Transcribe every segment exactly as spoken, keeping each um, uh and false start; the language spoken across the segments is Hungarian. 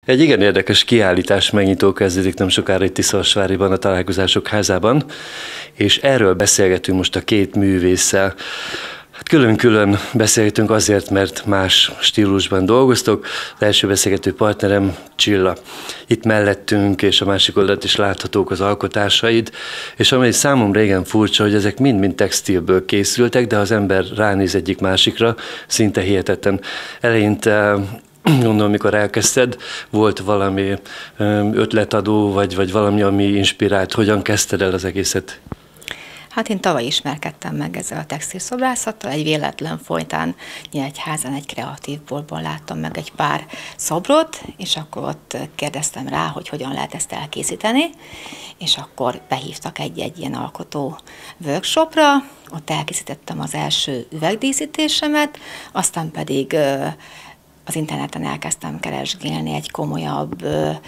Egy igen érdekes kiállítás megnyitó kezdődik nem sokára itt Tiszavasváriban, a Találkozások Házában, és erről beszélgetünk most a két művésszel. Hát külön-külön beszélgetünk azért, mert más stílusban dolgoztok. Az első beszélgető partnerem Csilla. Itt mellettünk, és a másik oldalt is láthatók az alkotásaid, és ami számomra régen furcsa, hogy ezek mind-mind textilből készültek, de ha az ember ránéz egyik másikra, szinte hihetetlen. Eleinte gondolom, amikor elkezdted, volt valami ötletadó, vagy, vagy valami, ami inspirált. Hogyan kezdted el az egészet? Hát én tavaly ismerkedtem meg ezzel a textilszobrászattal, egy véletlen folytán Nyíregyházán egy kreatív boltban láttam meg egy pár szobrot, és akkor ott kérdeztem rá, hogy hogyan lehet ezt elkészíteni, és akkor behívtak egy-egy ilyen alkotó workshopra, ott elkészítettem az első üvegdíszítésemet, aztán pedig az interneten elkezdtem keresgélni egy komolyabb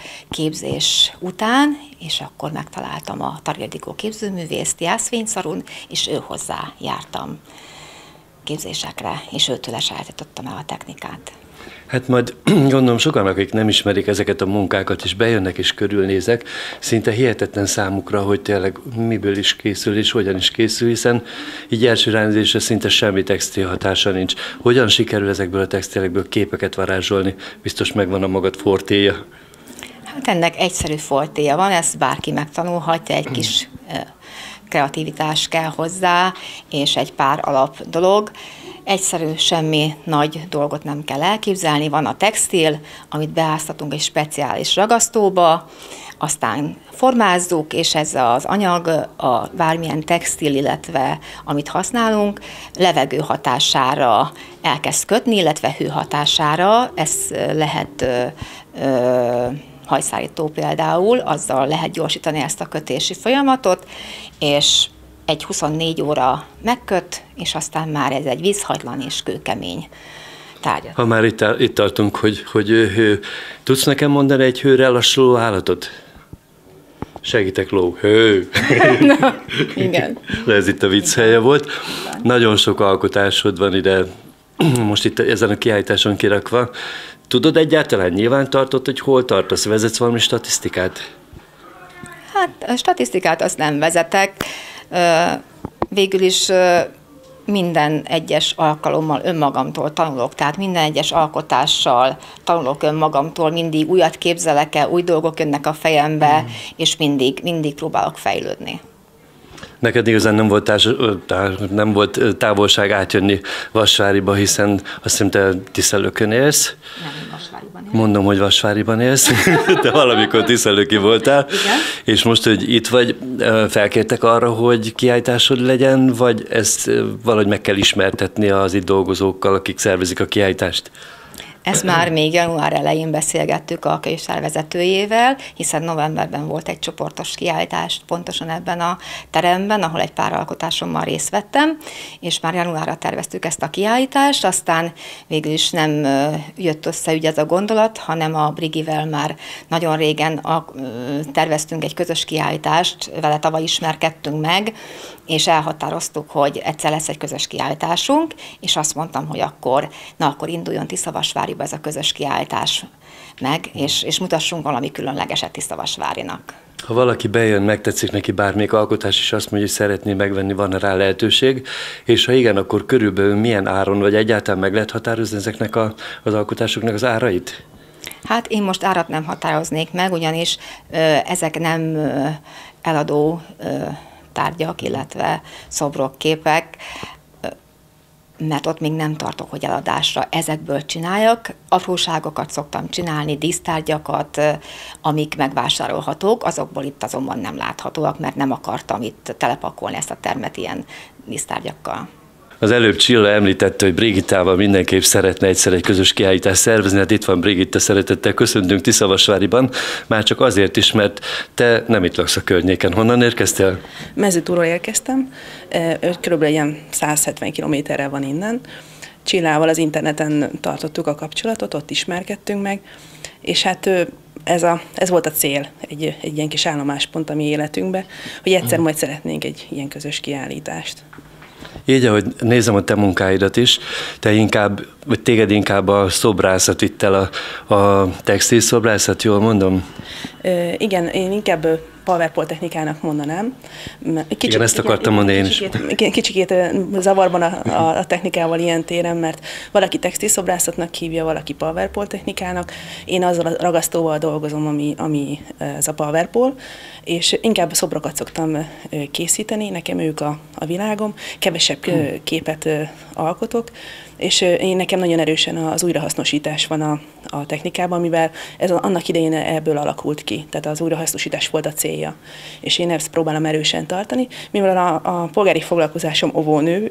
képzés után, és akkor megtaláltam a Tharér Ildikó képzőművészt Jászfényszarun, és ő hozzá jártam képzésekre, és őtől elsajátítottam el a technikát. Hát majd gondolom sokan, akik nem ismerik ezeket a munkákat, és bejönnek és körülnézek, szinte hihetetlen számukra, hogy tényleg miből is készül, és hogyan is készül, hiszen így első ránézésre szinte semmi textil hatása nincs. Hogyan sikerül ezekből a textilekből képeket varázsolni? Biztos megvan a magad fortéja. Hát ennek egyszerű fortéja van, ezt bárki megtanulhatja, egy kis kreativitás kell hozzá, és egy pár alap dolog. Egyszerű, semmi nagy dolgot nem kell elképzelni. Van a textil, amit beáztatunk egy speciális ragasztóba, aztán formázzuk, és ez az anyag, a bármilyen textil, illetve amit használunk, levegő hatására elkezd kötni, illetve hő hatására. Ez lehet ö, ö, hajszárító például, azzal lehet gyorsítani ezt a kötési folyamatot, és egy huszonnégy óra megköt, és aztán már ez egy vízhajtlan és kőkemény tárgy. Ha már itt, itt tartunk, hogy, hogy hő, tudsz nekem mondani egy hőre lassuló állatot? Segítek, ló. Hő. Na, igen. De ez itt a vicc helye volt. Nagyon sok alkotásod van ide, most itt ezen a kiállításon kirakva. Tudod egyáltalán, nyilván tartott, hogy hol tartasz? Vezetsz valami statisztikát? Hát a statisztikát azt nem vezetek. Végül is minden egyes alkalommal önmagamtól tanulok, tehát minden egyes alkotással tanulok önmagamtól, mindig újat képzelek el, új dolgok jönnek a fejembe, mm. és mindig, mindig próbálok fejlődni. Neked igazán nem volt, társ, nem volt távolság átjönni Vasváriba, hiszen azt hiszem, te Tiszalökön élsz. Nem, Vasváriban élsz. Mondom, hogy Vasváriban élsz, de valamikor Tiszalöki voltál. Igen. És most, hogy itt vagy, felkértek arra, hogy kiállításod legyen, vagy ezt valahogy meg kell ismertetni az itt dolgozókkal, akik szervezik a kiállítást? Ezt már még január elején beszélgettük a könyvtár vezetőjével, hiszen novemberben volt egy csoportos kiállítás pontosan ebben a teremben, ahol egy pár alkotásommal részt vettem, és már januárra terveztük ezt a kiállítást, aztán végül is nem jött össze ugye ez a gondolat, hanem a Brigivel már nagyon régen terveztünk egy közös kiállítást, vele tavaly ismerkedtünk meg, és elhatároztuk, hogy egyszer lesz egy közös kiállításunk, és azt mondtam, hogy akkor, na akkor induljon Tiszavasváriba ez a közös kiállítás meg, és, és mutassunk valami különlegeset Tiszavasvárinak. Ha valaki bejön, megtetszik neki bármelyik alkotás, és azt mondja, hogy szeretné megvenni, van rá lehetőség, és ha igen, akkor körülbelül milyen áron, vagy egyáltalán meg lehet határozni ezeknek a, az alkotásoknak az árait? Hát én most árat nem határoznék meg, ugyanis ö, ezek nem ö, eladó ö, tárgyak, illetve szobrok, képek, mert ott még nem tartok, hogy eladásra ezekből csináljak. Apróságokat szoktam csinálni, dísztárgyakat, amik megvásárolhatók, azokból itt azonban nem láthatóak, mert nem akartam itt telepakolni ezt a termet ilyen dísztárgyakkal. Az előbb Csilla említette, hogy Brigittával mindenképp szeretne egyszer egy közös kiállítást szervezni, hát itt van Brigitta, szeretettel köszöntünk Tiszavasváriban, már csak azért is, mert te nem itt laksz a környéken. Honnan érkeztél? Mezőtúról érkeztem, körülbelül ilyen száz hetven kilométerre van innen. Csillával az interneten tartottuk a kapcsolatot, ott ismerkedtünk meg, és hát ez, a, ez volt a cél, egy, egy ilyen kis állomáspont a mi életünkbe, hogy egyszer majd szeretnénk egy ilyen közös kiállítást. Így, ahogy nézem a te munkáidat is, te inkább, vagy téged inkább a szobrászat vitt el, a, a textil szobrászat, jól mondom? Ö, igen, én inkább PowerPoint technikának mondanám. Kicsit, igen, ezt akartam mondani én is. Kicsikét, kicsikét zavarban a, a, a technikával ilyen téren, mert valaki textilszobrászatnak hívja, valaki PowerPoint technikának. Én azzal a ragasztóval dolgozom, ami, ami ez a PowerPoint, és inkább szobrokat szoktam készíteni, nekem ők a, a világom, kevesebb hmm. képet alkotok, és én nekem nagyon erősen az újrahasznosítás van a, a technikában, mivel ez annak idején ebből alakult ki, tehát az újrahasznosítás volt a célja. És én ezt próbálom erősen tartani, mivel a, a polgári foglalkozásom óvónő.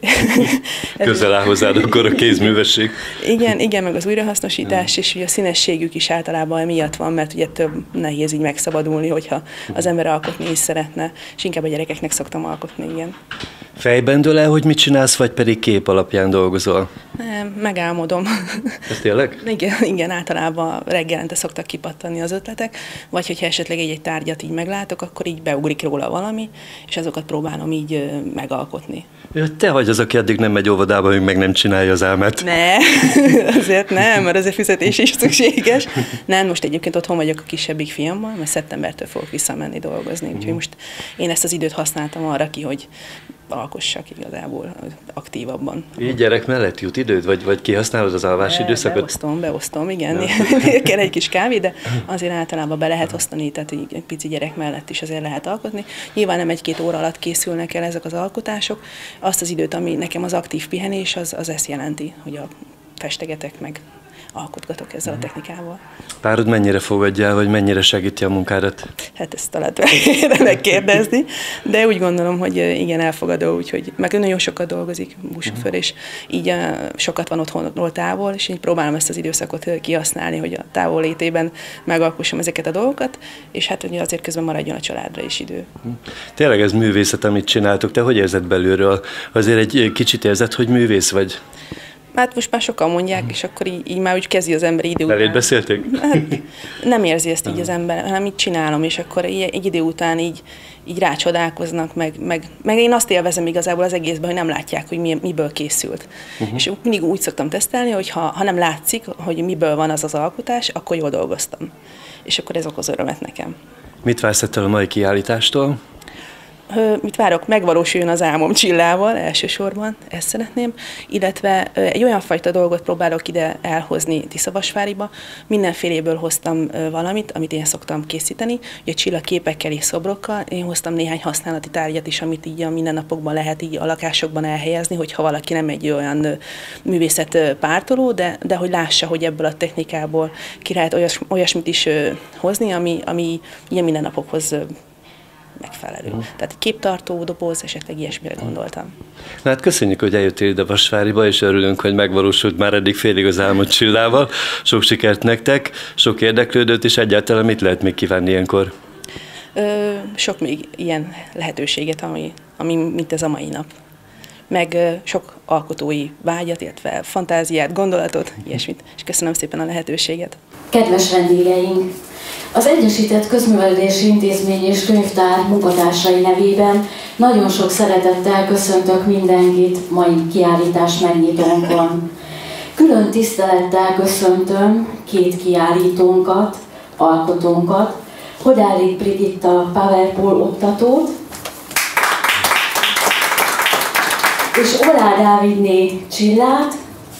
Közel áll hozzád akkor a kézművesség. Igen, igen, meg az újrahasznosítás, és ugye a színességük is általában emiatt van, mert ugye több nehéz így megszabadulni, hogyha az ember alkotni is szeretne, és inkább a gyerekeknek szoktam alkotni, igen. Fejben dől el, hogy mit csinálsz, vagy pedig kép alapján dolgozol? Nem, megálmodom. Ez tényleg? Igen, igen, általában reggelente szoktak kipattanni az ötletek, vagy hogyha esetleg egy-egy tárgyat így meglátok, akkor így beugrik róla valami, és azokat próbálom így megalkotni. Ja, te vagy az, aki addig nem megy óvodába, még meg nem csinálja az álmát. Ne, azért nem, mert azért fizetés is szükséges. Nem, most egyébként otthon vagyok a kisebbik fiammal, mert szeptembertől fogok visszamenni dolgozni, úgyhogy mm. most én ezt az időt használtam arra ki, hogy alkossak igazából aktívabban. Így gyerek mellett jut időd, vagy, vagy kihasználod az alvási Be, időszakot? Beosztom, beosztom, igen. Kell egy kis kávé, de azért általában be lehet osztani, tehát egy pici gyerek mellett is azért lehet alkotni. Nyilván nem egy-két óra alatt készülnek el ezek az alkotások. Azt az időt, ami nekem az aktív pihenés, az, az ezt jelenti, hogy a festegetek meg alkotgatok ezzel a technikával. Párod mennyire fogadja el, vagy mennyire segíti a munkádat? Hát ezt talán megkérdezni, de úgy gondolom, hogy igen, elfogadó, úgyhogy meg nagyon sokat dolgozik buszsofőr, és így sokat van otthonról távol, és így próbálom ezt az időszakot kihasználni, hogy a távollétében megalkossam ezeket a dolgokat, és hát ugye azért közben maradjon a családra is idő. Tényleg ez művészet, amit csináltok. Te hogy érzed belülről? Azért egy kicsit érzed, hogy művész vagy? Hát most már sokan mondják, és akkor így, így már úgy kezdi az ember idő után. Beléd beszélték? Hát nem érzi ezt így az ember, hanem így csinálom, és akkor egy idő után így, így rácsodálkoznak, meg, meg, meg én azt élvezem igazából az egészben, hogy nem látják, hogy mi, miből készült. Uh-huh. És mindig úgy szoktam tesztelni, hogy ha, ha nem látszik, hogy miből van az az alkotás, akkor jól dolgoztam. És akkor ez okoz örömet nekem. Mit vársz ettől a mai kiállítástól? Mit várok? Megvalósuljon az álmom Csillával, elsősorban, ezt szeretném, illetve egy olyan fajta dolgot próbálok ide elhozni Tiszavasváriba. Mindenféléből hoztam valamit, amit én szoktam készíteni, ugye Csilla képekkel és szobrokkal. Én hoztam néhány használati tárgyat is, amit így a mindennapokban lehet így a lakásokban elhelyezni, hogyha valaki nem egy olyan művészet pártoló, de, de hogy lássa, hogy ebből a technikából ki lehet olyas, olyasmit is hozni, ami, ami ilyen mindennapokhoz megfelelő. Uh-huh. Tehát egy képtartó, doboz, esetleg ilyesmire gondoltam. Na hát köszönjük, hogy eljöttél ide Vasváriba, és örülünk, hogy megvalósult már eddig félig az álmod Csillával. Sok sikert nektek, sok érdeklődőt, és egyáltalán mit lehet még kívánni ilyenkor? Ö, sok még ilyen lehetőséget, ami, ami mint ez a mai nap. Meg ö, sok alkotói vágyat, illetve fantáziát, gondolatot, ilyesmit. És köszönöm szépen a lehetőséget. Kedves vendégeink! Az Egyesített Közművelődési Intézmény és Könyvtár munkatársai nevében nagyon sok szeretettel köszöntök mindenkit mai kiállítás megnyitónkon. Külön tisztelettel köszöntöm két kiállítónkat, alkotónkat, Hodárik Brigitta PowerPoint oktatót, és Olá Dávidné Csillát,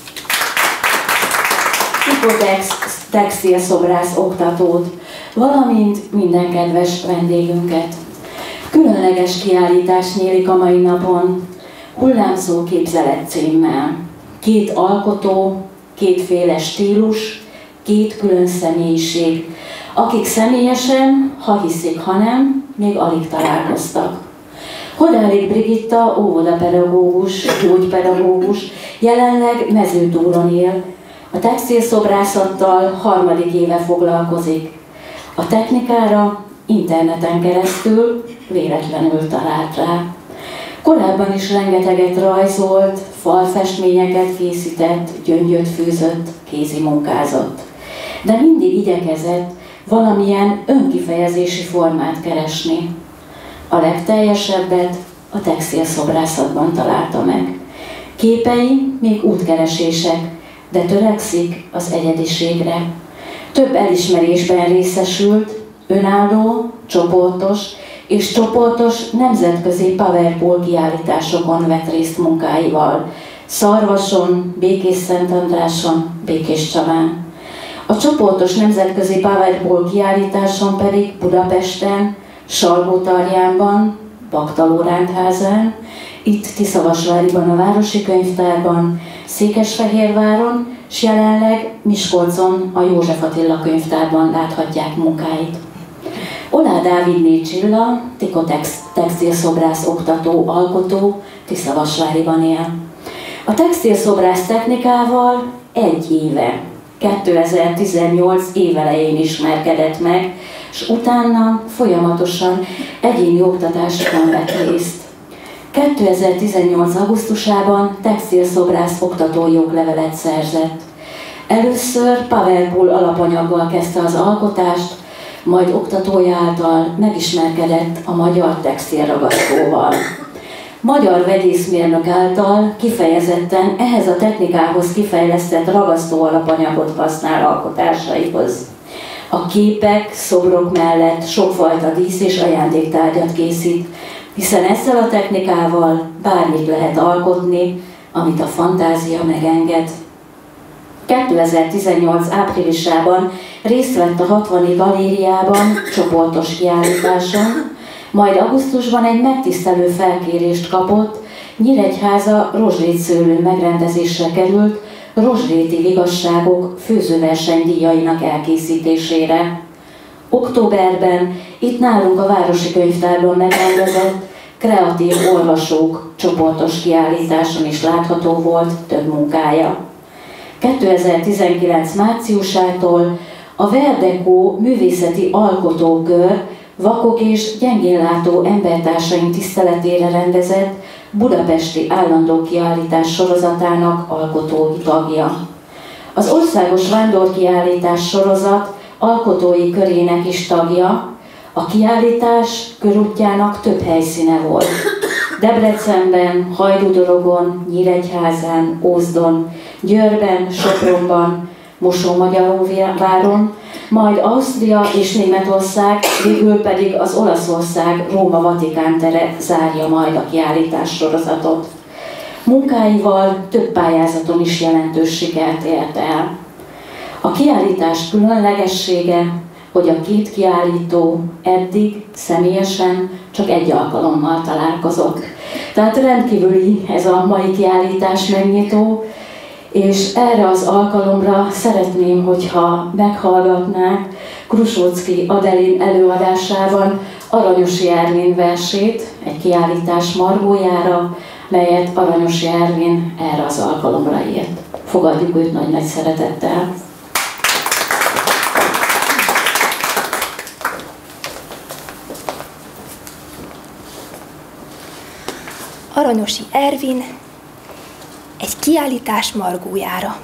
Hipotex textilszobrász oktatót, valamint minden kedves vendégünket. Különleges kiállítás nyílik a mai napon, Hullámzó képzelet címmel. Két alkotó, kétféle stílus, két külön személyiség, akik személyesen, ha hiszik, ha nem, még alig találkoztak. Hodárik Brigitta óvodapedagógus, gyógypedagógus, jelenleg Mezőtúron él. A textilszobrászattal harmadik éve foglalkozik. A technikára interneten keresztül véletlenül talált rá. Korábban is rengeteget rajzolt, falfestményeket készített, gyöngyöt fűzött, kézi munkázott. De mindig igyekezett valamilyen önkifejezési formát keresni. A legteljesebbet a textilszobrászatban találta meg. Képei még útkeresések, de törekszik az egyediségre. Több elismerésben részesült, önálló, csoportos és csoportos nemzetközi Powerpool kiállításokon vett részt munkáival. Szarvason, Békés-Szentandráson, Békéscsabán. A csoportos nemzetközi Powerpool kiállításon pedig Budapesten, Salgótarjánban, Bakta Lóránt-házán, itt Tiszavasváriban a Városi Könyvtárban, Székesfehérváron, s jelenleg Miskolcon a József Attila Könyvtárban láthatják munkáit. Olá Dávidné Csilla, Tikotex textilszobrász oktató, alkotó, Tiszavasváriban él. A textilszobrász technikával egy éve, kétezer-tizennyolc évelején ismerkedett meg, és utána folyamatosan egyéni oktatásokon vett részt. kétezer-tizennyolc augusztusában textilszobrász oktatói joglevelet szerzett. Először Powerpool alapanyaggal kezdte az alkotást, majd oktatója által megismerkedett a magyar textilragasztóval. Magyar vegyészmérnök által kifejezetten ehhez a technikához kifejlesztett ragasztó alapanyagot használ alkotásaihoz. A képek, szobrok mellett sokfajta dísz- és ajándéktárgyat készít, hiszen ezzel a technikával bármit lehet alkotni, amit a fantázia megenged. kétezer-tizennyolc áprilisában részt vett a hatvani galériában csoportos kiállításon, majd augusztusban egy megtisztelő felkérést kapott, Nyíregyháza rozslétszőlőn megrendezésre került rozsléti vigasságok főzőversenydíjainak elkészítésére. Októberben itt nálunk a Városi Könyvtárban megrendezett kreatív olvasók csoportos kiállításon is látható volt több munkája. kétezer-tizenkilenc márciusától a Verdekó művészeti alkotókör vakok és gyengénlátó embertársaink tiszteletére rendezett budapesti állandó kiállítás sorozatának alkotói tagja. Az országos vándorkiállítás sorozat alkotói körének is tagja, a kiállítás körútjának több helyszíne volt. Debrecenben, Hajdúdorogon, Nyíregyházán, Ózdon, Győrben, Sopronban, Mosómagyaróváron, majd Ausztria és Németország, végül pedig az Olaszország Róma-Vatikán tere zárja majd a kiállítás sorozatot. Munkáival több pályázaton is jelentős sikert ért el. A kiállítás különlegessége, hogy a két kiállító eddig személyesen csak egy alkalommal találkozott. Tehát rendkívüli ez a mai kiállítás megnyitó, és erre az alkalomra szeretném, hogyha meghallgatnák Krusóczki Adelin előadásában Aranyosi Ervin versét egy kiállítás margójára, melyet Aranyosi Ervin erre az alkalomra írt. Fogadjuk őt nagy-nagy szeretettel. Aranyosi Ervin egy kiállítás margójára.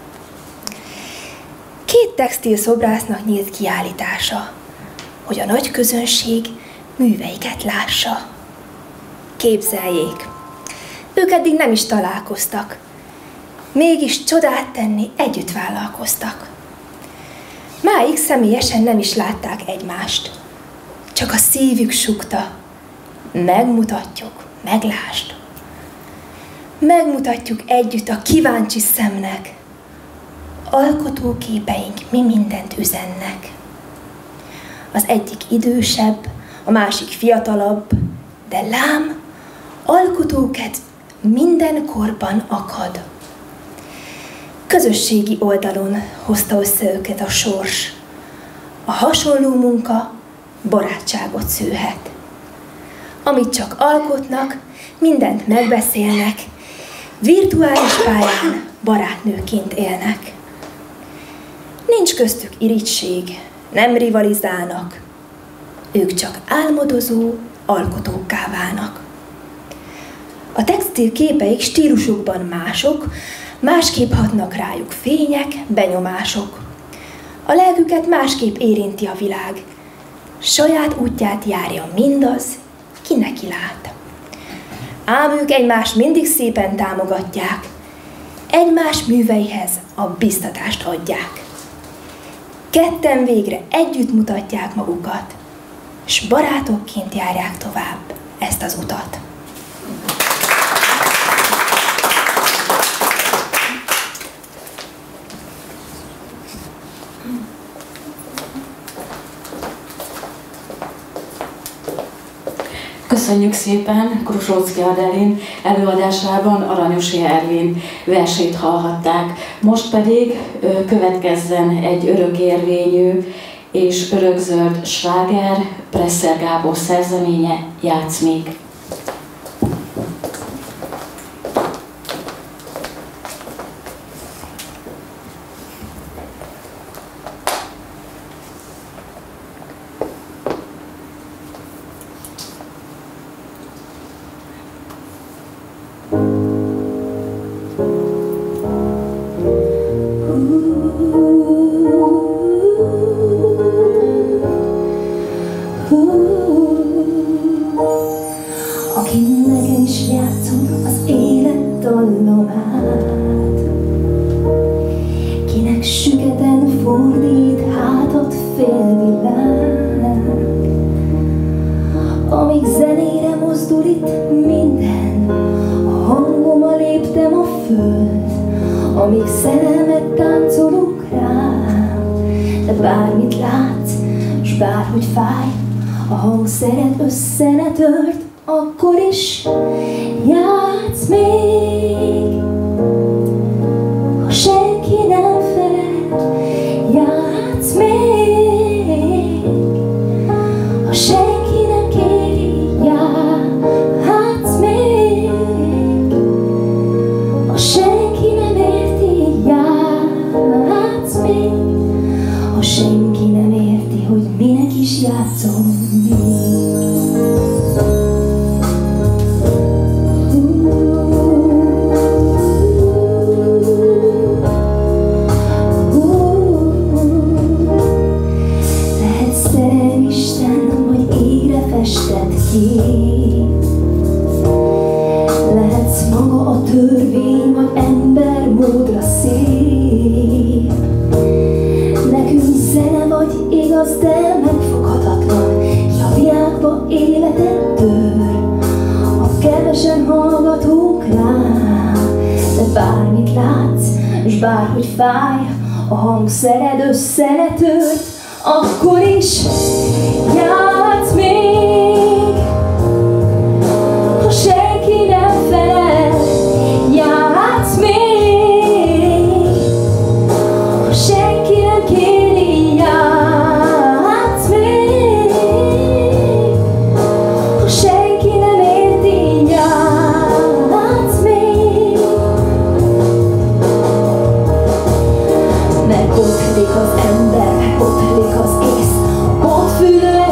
Két textilszobrásznak nyílt kiállítása, hogy a nagy közönség műveiket lássa. Képzeljék, ők eddig nem is találkoztak, mégis csodát tenni együtt vállalkoztak. Máig személyesen nem is látták egymást, csak a szívük sukta. Megmutatjuk, meglásd. Megmutatjuk együtt a kíváncsi szemnek. Alkotóképeink mi mindent üzennek. Az egyik idősebb, a másik fiatalabb, de lám, alkotókedv minden korban akad. Közösségi oldalon hozta össze őket a sors. A hasonló munka barátságot szülhet. Amit csak alkotnak, mindent megbeszélnek, virtuális pályán barátnőként élnek. Nincs köztük irigység, nem rivalizálnak, ők csak álmodozó alkotókká válnak. A textil képeik stílusukban mások, másképp hatnak rájuk fények, benyomások. A lelküket másképp érinti a világ, saját útját járja mindaz, ki neki lát. ám ők egymást mindig szépen támogatják. Egymás műveihez a biztatást adják. Ketten végre együtt mutatják magukat, s barátokként járják tovább ezt az utat. Köszönjük szépen Krusóczky Adelin előadásában Aranyosi Ervin versét hallhatták. Most pedig ö, következzen egy örökérvényű és örökzöld sláger, Presser Gábor szerzeménye, Játsz még! Szeret össze ne tört, akkor is játsz még. Ha senki nem felel, játsz még. Ha senki nem kéri, játsz még. Ha senki nem érti, játsz még. Ha senki nem érti, hogy minek is játszom. Lehetsz maga a törvény, vagy embermódra szép. Nekünk zene vagy igaz, de megfoghatatlan, s a világba életed tör. A kevesen hallgatunk rá, de bármit látsz, s bárhogy fáj, a hangszered össze ne tört, akkor is játsz még. Ha senki nem felel, játsz még. Ha senki nem kéri, játsz még. Ha senki nem érti, játsz még. Mert botlik az ember, botlik az ész, ott fülő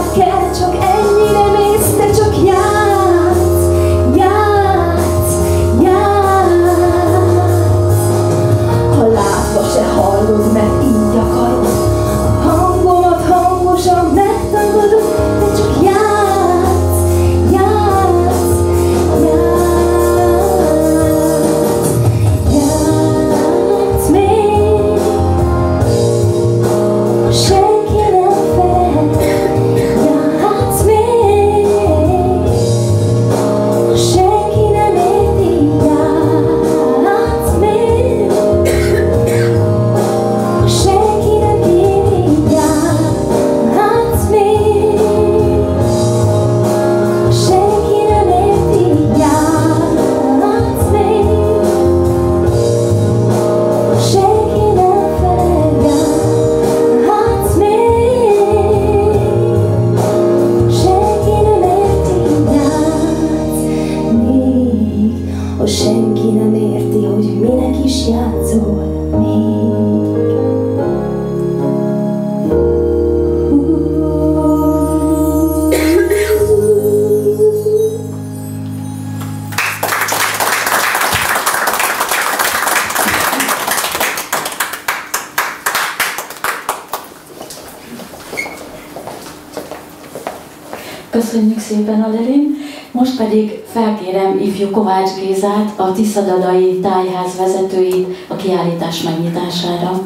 Köszönjük szépen, Adelin. Most pedig felkérem ifjú Kovács Gézát, a Tiszadadai Tájház vezetőjét a kiállítás megnyitására.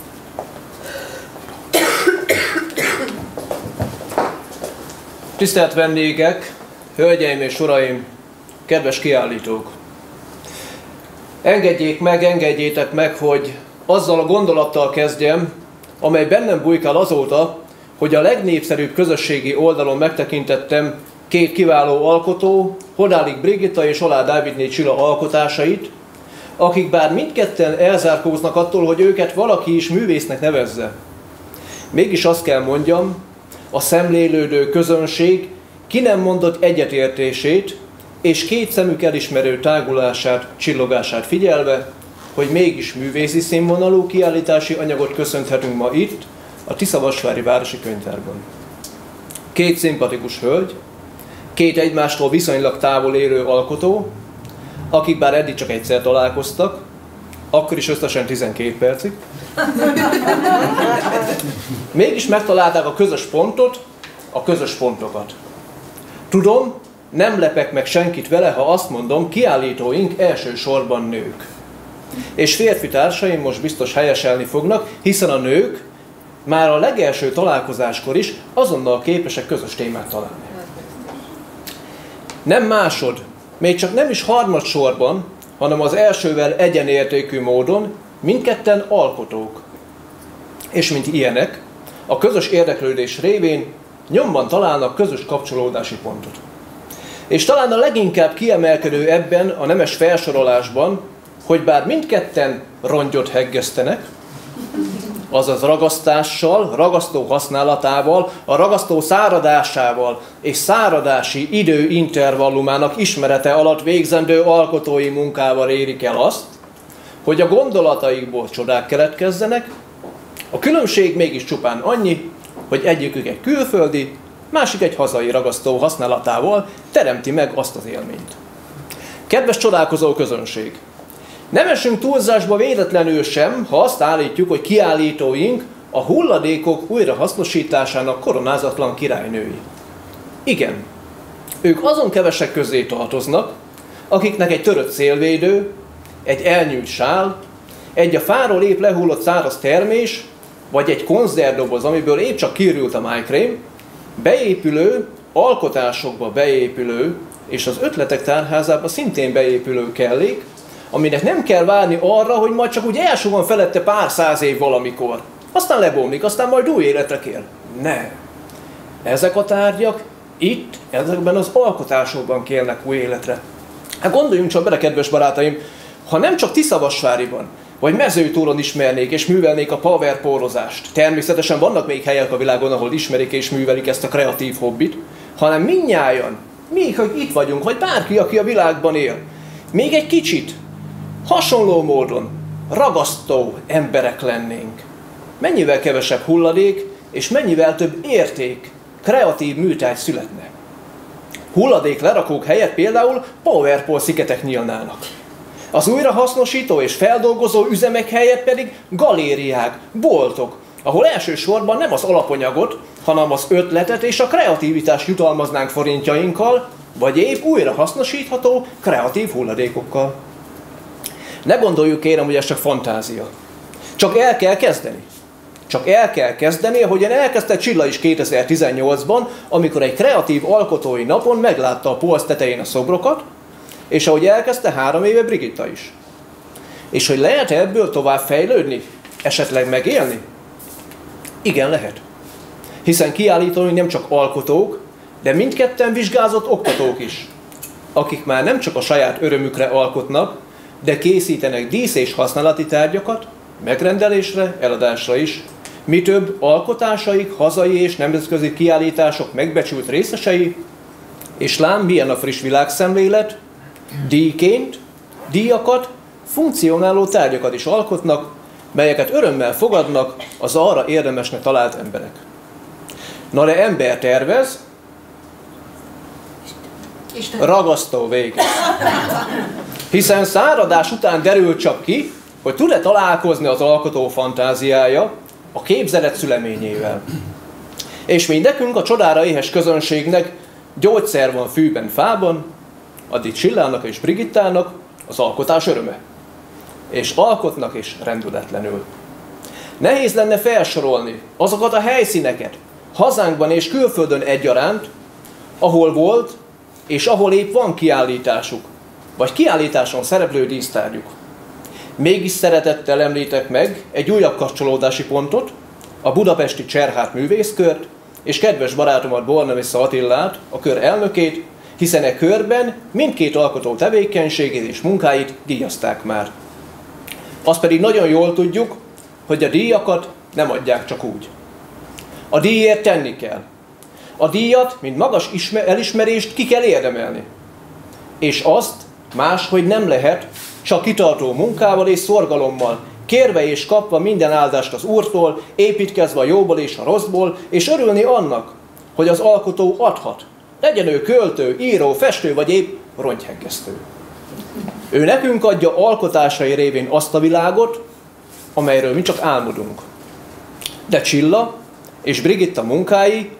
Tisztelt vendégek, hölgyeim és uraim, kedves kiállítók! Engedjék meg, engedjétek meg, hogy azzal a gondolattal kezdjem, amely bennem bujkál azóta, hogy a legnépszerűbb közösségi oldalon megtekintettem két kiváló alkotó, Hodálik Brigitta és Oláh Dávidné Csilla alkotásait, akik bár mindketten elzárkóznak attól, hogy őket valaki is művésznek nevezze. Mégis azt kell mondjam, a szemlélődő közönség ki nem mondott egyetértését, és két szemük elismerő tágulását, csillogását figyelve, hogy mégis művészi színvonalú kiállítási anyagot köszönhetünk ma itt, a Tiszavasvári Városi Könyvtárban. Két szimpatikus hölgy, két egymástól viszonylag távol élő alkotó, akik bár eddig csak egyszer találkoztak, akkor is összesen tizenkét percig. Mégis megtalálták a közös pontot, a közös pontokat. Tudom, nem lepek meg senkit vele, ha azt mondom, kiállítóink elsősorban nők. És férfi társaim most biztos helyeselni fognak, hiszen a nők már a legelső találkozáskor is azonnal képesek közös témát találni. Nem másod, még csak nem is harmadsorban, hanem az elsővel egyenértékű módon mindketten alkotók. És mint ilyenek, a közös érdeklődés révén nyomban találnak közös kapcsolódási pontot. És talán a leginkább kiemelkedő ebben a nemes felsorolásban, hogy bár mindketten rongyot heggesztenek, azaz ragasztással, ragasztó használatával, a ragasztó száradásával és száradási idő intervallumának ismerete alatt végzendő alkotói munkával érik el azt, hogy a gondolataikból csodák keletkezzenek, a különbség mégis csupán annyi, hogy egyikük egy külföldi, másik egy hazai ragasztó használatával teremti meg azt az élményt. Kedves csodálkozó közönség! Nem esünk túlzásba véletlenül sem, ha azt állítjuk, hogy kiállítóink a hulladékok újrahasznosításának koronázatlan királynői. Igen, ők azon kevesek közé tartoznak, akiknek egy törött szélvédő, egy elnyújt sál, egy a fáról épp lehullott száraz termés, vagy egy konzervdoboz, amiből épp csak kiürült a májkrém, beépülő, alkotásokba beépülő, és az ötletek tárházába szintén beépülő kellék, aminek nem kell várni arra, hogy majd csak úgy elsuhan felette pár száz év valamikor. Aztán lebomlik, aztán majd új életre kér. Nem. Ezek a tárgyak itt, ezekben az alkotásokban kérnek új életre. Hát gondoljunk csak bele, kedves barátaim, ha nem csak Tiszavasváriban, vagy Mezőtúron ismernék és művelnék a powerpórozást, természetesen vannak még helyek a világon, ahol ismerik és művelik ezt a kreatív hobbit, hanem mindnyájan, még hogy itt vagyunk, vagy bárki, aki a világban él, még egy kicsit, hasonló módon ragasztó emberek lennénk. Mennyivel kevesebb hulladék, és mennyivel több érték, kreatív műtárgy születne. Hulladék lerakók helyett például PowerPoint sziketek nyílnának. Az újrahasznosító és feldolgozó üzemek helyett pedig galériák, boltok, ahol elsősorban nem az alapanyagot, hanem az ötletet és a kreativitást jutalmaznánk forintjainkkal, vagy épp újrahasznosítható kreatív hulladékokkal. Ne gondoljuk kérem, hogy ez csak fantázia. Csak el kell kezdeni. Csak el kell kezdeni, ahogyan elkezdte Csilla is kétezer-tizennyolcban, amikor egy kreatív alkotói napon meglátta a polc tetején a szobrokat, és ahogy elkezdte három éve Brigitta is. És hogy lehet ebből tovább fejlődni? Esetleg megélni? Igen, lehet. Hiszen kiállítóink nem csak alkotók, de mindketten vizsgázott oktatók is, akik már nem csak a saját örömükre alkotnak, de készítenek dísz- és használati tárgyakat, megrendelésre, eladásra is. Mi több, alkotásaik hazai és nemzetközi kiállítások megbecsült részesei, és lám milyen a friss világszemlélet, díjként díjakat, funkcionáló tárgyakat is alkotnak, melyeket örömmel fogadnak az arra érdemesnek talált emberek. Na de ember tervez, Isten. Ragasztó vége. Hiszen száradás után derül csak ki, hogy tud-e találkozni az alkotó fantáziája a képzelet szüleményével. És mi nekünk, a csodára éhes közönségnek gyógyszer van fűben, fában, addig Csillának és Brigittának az alkotás öröme. És alkotnak is rendületlenül. Nehéz lenne felsorolni azokat a helyszíneket, hazánkban és külföldön egyaránt, ahol volt, és ahol épp van kiállításuk, vagy kiállításon szereplő dísztárgyuk. Mégis szeretettel említek meg egy újabb kapcsolódási pontot, a budapesti Cserhát művészkört, és kedves barátomat, Bornemisza Attillát, a kör elnökét, hiszen e körben mindkét alkotó tevékenységét és munkáit díjazták már. Azt pedig nagyon jól tudjuk, hogy a díjakat nem adják csak úgy. A díjért tenni kell. A díjat, mint magas elismerést ki kell érdemelni. És azt máshogy nem lehet, csak kitartó munkával és szorgalommal, kérve és kapva minden áldást az Úrtól, építkezve a jóból és a rosszból, és örülni annak, hogy az alkotó adhat. Legyen ő költő, író, festő vagy épp rongyhegesztő. Ő nekünk adja alkotásai révén azt a világot, amelyről mi csak álmodunk. De Csilla és Brigitta munkái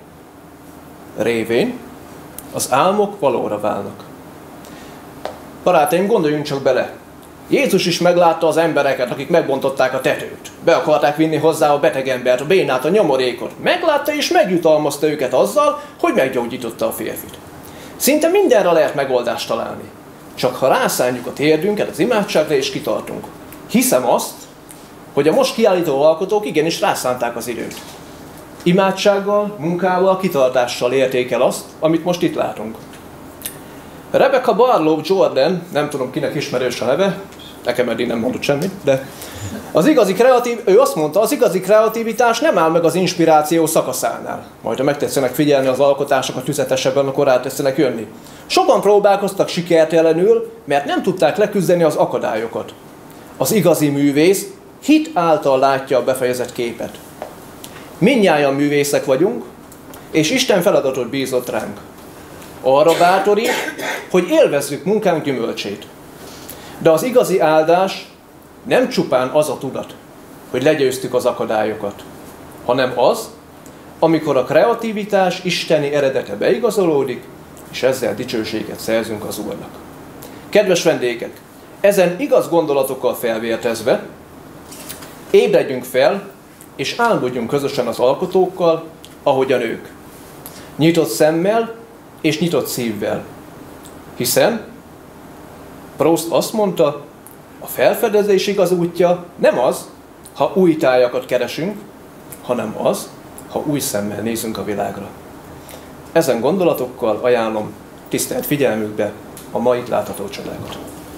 révén az álmok valóra válnak. Barátaim, gondoljunk csak bele. Jézus is meglátta az embereket, akik megbontották a tetőt. Be akarták vinni hozzá a beteg embert, a bénát, a nyomorékot. Meglátta és megjutalmazta őket azzal, hogy meggyógyította a férfit. Szinte mindenre lehet megoldást találni. Csak ha rászánjuk a térdünket az imádságra és kitartunk. Hiszem azt, hogy a most kiállító alkotók igenis rászánták az időt. Imádsággal, munkával, kitartással érték el azt, amit most itt látunk. Rebecca Barlow Jordan, nem tudom kinek ismerős a neve, nekem eddig nem mondott semmit, de az igazi kreatív, ő azt mondta, az igazi kreativitás nem áll meg az inspiráció szakaszánál. Majd ha megtetszenek figyelni az alkotásokat tüzetesebben, akkor rátetszenek jönni. Sokan próbálkoztak sikertelenül, mert nem tudták leküzdeni az akadályokat. Az igazi művész hit által látja a befejezett képet. Mindnyájan művészek vagyunk, és Isten feladatot bízott ránk. Arra bátorít, hogy élvezzük munkánk gyümölcsét. De az igazi áldás nem csupán az a tudat, hogy legyőztük az akadályokat, hanem az, amikor a kreativitás isteni eredete beigazolódik, és ezzel dicsőséget szerzünk az Úrnak. Kedves vendégek, ezen igaz gondolatokkal felvértezve, ébredjünk fel, és álmodjunk közösen az alkotókkal, ahogyan ők. Nyitott szemmel és nyitott szívvel. Hiszen Proust azt mondta, a felfedezés igaz útja nem az, ha új tájakat keresünk, hanem az, ha új szemmel nézünk a világra. Ezen gondolatokkal ajánlom tisztelt figyelmükbe a ma itt látható csodákat.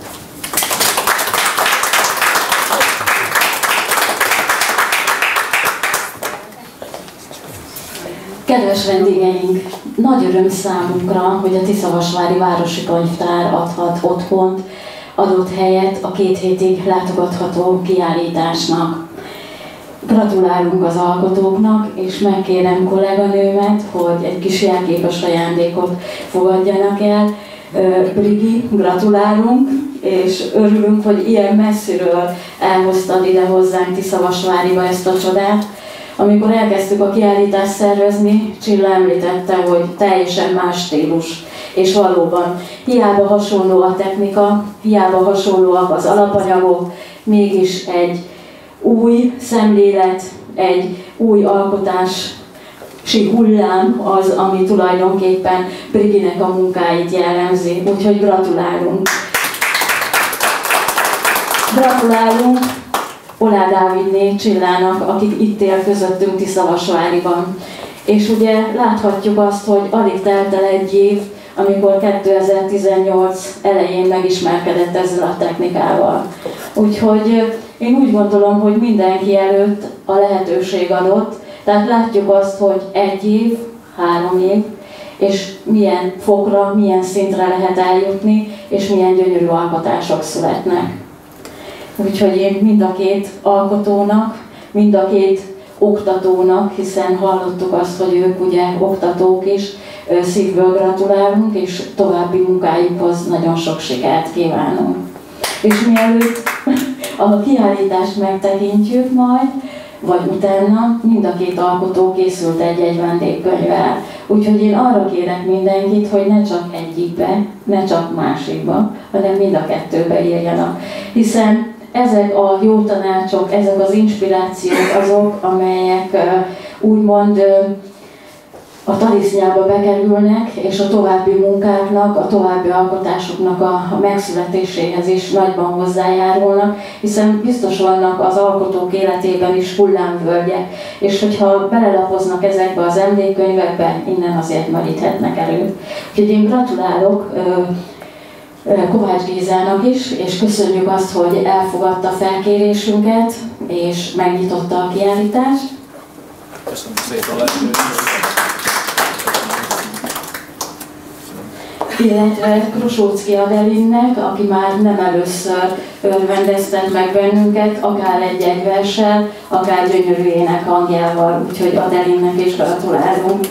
Kedves vendégeink, nagy öröm számunkra, hogy a Tiszavasvári Városi Könyvtár adhat otthont, adott helyet a két hétig látogatható kiállításnak. Gratulálunk az alkotóknak, és megkérem kolléganőmet, hogy egy kis jelképes ajándékot fogadjanak el. Brigi, gratulálunk, és örülünk, hogy ilyen messziről elhoztad ide hozzánk Tiszavasváriba ezt a csodát. Amikor elkezdtük a kiállítást szervezni, Csilla említette, hogy teljesen más stílus. És valóban, hiába hasonló a technika, hiába hasonlóak az alapanyagok, mégis egy új szemlélet, egy új alkotási hullám az, ami tulajdonképpen Briginek a munkáit jellemzi. Úgyhogy gratulálunk! Gratulálunk Olá Dávidné Csillának, akik itt él közöttünk Tiszavasváriban. És ugye láthatjuk azt, hogy alig telt el egy év, amikor kétezer-tizennyolc elején megismerkedett ezzel a technikával. Úgyhogy én úgy gondolom, hogy mindenki előtt a lehetőség adott, tehát látjuk azt, hogy egy év, három év, és milyen fokra, milyen szintre lehet eljutni, és milyen gyönyörű alkotások születnek. Úgyhogy én mind a két alkotónak, mind a két oktatónak, hiszen hallottuk azt, hogy ők ugye oktatók is, szívből gratulálunk, és további munkájukhoz nagyon sok sikert kívánunk. És mielőtt a kiállítást megtekintjük majd, vagy utána, mind a két alkotó készült egy-egy vendégkönyvvel. Úgyhogy én arra kérek mindenkit, hogy ne csak egyikbe, ne csak másikba, hanem mind a kettőbe írjanak. Hiszen ezek a jó tanácsok, ezek az inspirációk azok, amelyek úgymond a talisznyába bekerülnek, és a további munkáknak, a további alkotásoknak a megszületéséhez is nagyban hozzájárulnak, hiszen biztos vannak az alkotók életében is hullámvölgyek, és hogyha belelapoznak ezekbe az emlékkönyvekbe, innen azért meríthetnek elő. Úgyhogy én gratulálok Kovács Gézának is, és köszönjük azt, hogy elfogadta felkérésünket, és megnyitotta a kiállítást. Köszönöm szépen a lehetőséget. Illetve Krusóczki Adelinnek, aki már nem először örvendeztet meg bennünket, akár egy-egy verssel, akár gyönyörű énekhangjával, úgyhogy Adelinnek is gratulálunk.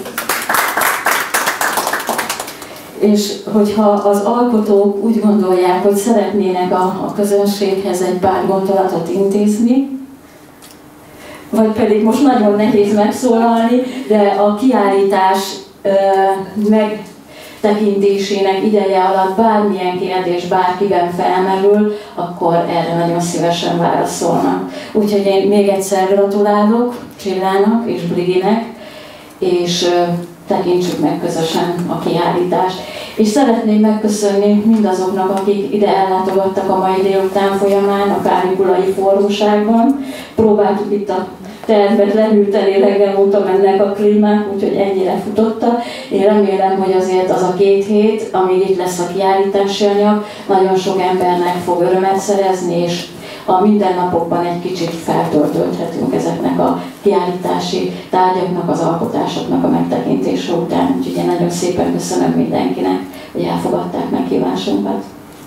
És hogyha az alkotók úgy gondolják, hogy szeretnének a, a közönséghez egy pár gondolatot intézni, vagy pedig most nagyon nehéz megszólalni, de a kiállítás ö, megtekintésének ideje alatt bármilyen kérdés bárkiben felmerül, akkor erre nagyon szívesen válaszolnak. Úgyhogy én még egyszer gratulálok Csillának és Briginek, és ö, tekintsük meg közösen a kiállítást. És szeretném megköszönni mindazoknak, akik ide ellátogattak a mai délután folyamán, a Kánikulai Forróságban. Próbáltuk itt a termet leülteni, reggel óta mennek a klímák, úgyhogy ennyire futotta. Én remélem, hogy azért az a két hét, amíg itt lesz a kiállítási anyag, nagyon sok embernek fog örömet szerezni, és a mindennapokban egy kicsit feltöltődhetünk ezeknek a kiállítási tárgyaknak, az alkotásoknak a megtekintése után. Úgyhogy én nagyon szépen köszönöm mindenkinek, hogy elfogadták meghívásunkat.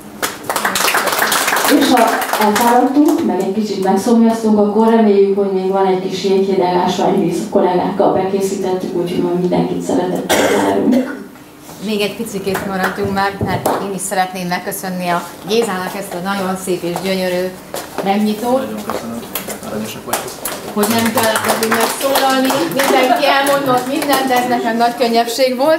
És ha elfáradtunk, meg egy kicsit megszomjaztunk, akkor reméljük, hogy még van egy kis jéghideg ásványvíz, a kollégákkal bekészítettük, úgyhogy majd mindenkit szeretettel várunk. Még egy picikét maradjunk meg, mert én is szeretném megköszönni a Gézának ezt a nagyon szép és gyönyörű megnyitót. Nagyon köszönöm, aranyosak vagytok. Hogy nem kellett nekünk megszólalni, mindenki elmondott mindent, de ez nekem nagy könnyebbség volt.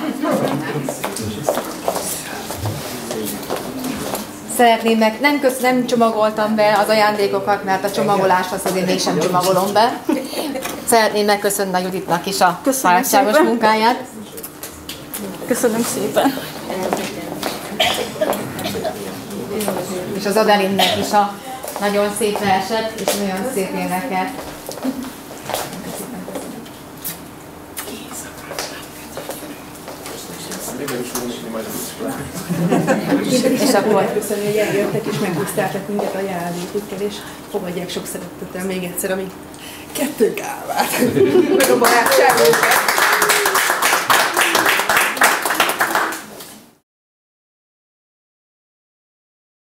Szeretném meg, nem, köz, nem csomagoltam be az ajándékokat, mert a csomagolást azt azért mégsem csomagolom be. Szeretném megköszönni a Juditnak is a barátságos munkáját. Köszönöm szépen. És az Adelinnek is a nagyon szép verset, és nagyon szép éneket. És akkor köszönöm, hogy eljöttek és megtiszteltek minket a jelenlétükkel, és fogadják sok szeretettel még egyszer, amíg kettőnk állvát, meg a barátságot.